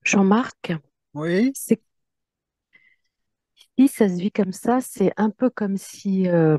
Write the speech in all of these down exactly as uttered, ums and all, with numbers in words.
Jean-Marc, Oui, c'est si ça se vit comme ça, c'est un peu comme si euh,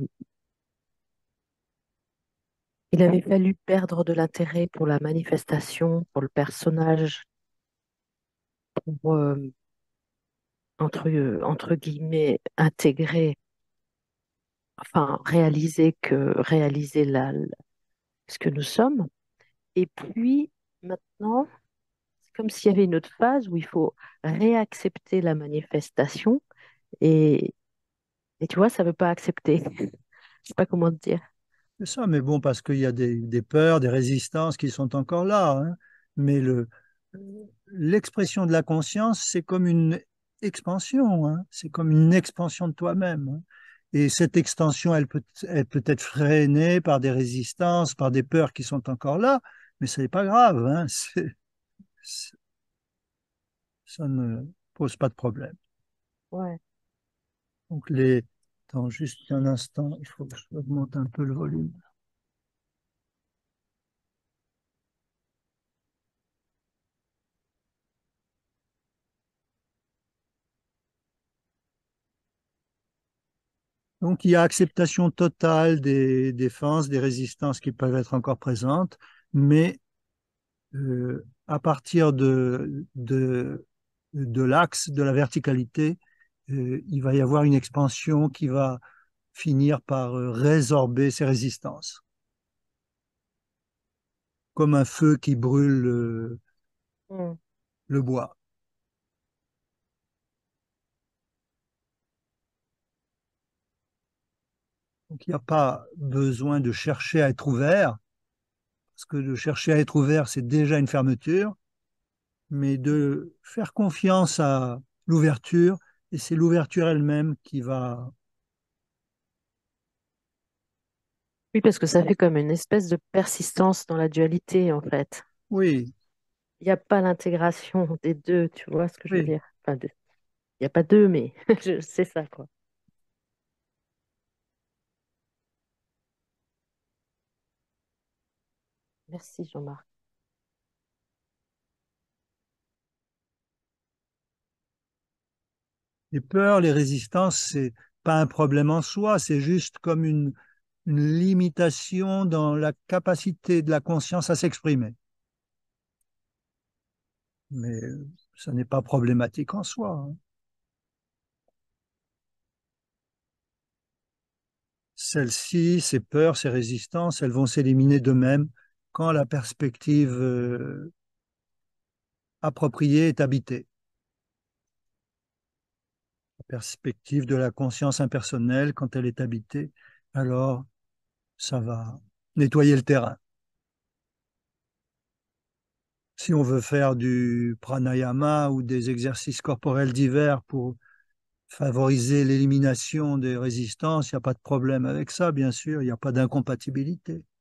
il avait fallu perdre de l'intérêt pour la manifestation, pour le personnage, pour euh, entre euh, entre guillemets intégrer, enfin réaliser que réaliser la, la- ce que nous sommes. Et puis maintenant, c'est comme s'il y avait une autre phase où il faut réaccepter la manifestation et, et tu vois, ça veut pas accepter. Je sais pas comment te dire. c'est ça, mais bon, parce qu'il y a des, des peurs, des résistances qui sont encore là, hein. Mais le, l'expression de la conscience, c'est comme une expansion, hein. C'est comme une expansion de toi-même, hein. Et cette extension, elle peut, elle peut être freinée par des résistances, par des peurs qui sont encore là, mais ce n'est pas grave, hein. C'est- c'est- ça ne pose pas de problème. Ouais. Donc les, attends juste un instant, il faut que je augmente un peu le volume. Donc, il y a acceptation totale des défenses, des résistances qui peuvent être encore présentes, mais euh, à partir de, de, de l'axe, de la verticalité, euh, il va y avoir une expansion qui va finir par euh, résorber ces résistances, comme un feu qui brûle euh, Mm. le bois. Donc, il n'y a pas besoin de chercher à être ouvert, parce que de chercher à être ouvert, c'est déjà une fermeture. Mais de faire confiance à l'ouverture, et c'est l'ouverture elle-même qui va... Oui, parce que ça fait comme une espèce de persistance dans la dualité, en fait. Oui, Il n'y a pas l'intégration des deux, tu vois ce que je veux oui. dire? Enfin, de- il n'y a pas deux, mais je sais ça, quoi. Merci, Jean-Marc. Les peurs, les résistances, c'est pas un problème en soi, c'est juste comme une, une limitation dans la capacité de la conscience à s'exprimer. Mais euh, ça n'est pas problématique en soi, hein. Celles-ci, ces peurs, ces résistances, elles vont s'éliminer d'eux-mêmes quand la perspective euh, appropriée est habitée. Perspective de la conscience impersonnelle, quand elle est habitée, alors ça va nettoyer le terrain. Si on veut faire du pranayama ou des exercices corporels divers pour favoriser l'élimination des résistances, il n'y a pas de problème avec ça, bien sûr, il n'y a pas d'incompatibilité.